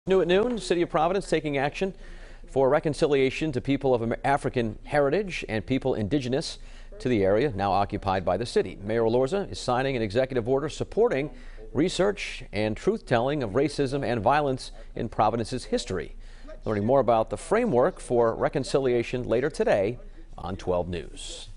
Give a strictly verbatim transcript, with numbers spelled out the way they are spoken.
New at noon, City of Providence taking action for reconciliation to people of African heritage and people indigenous to the area now occupied by the city. Mayor Elorza is signing an executive order supporting research and truth-telling of racism and violence in Providence's history. Learning more about the framework for reconciliation later today on twelve News.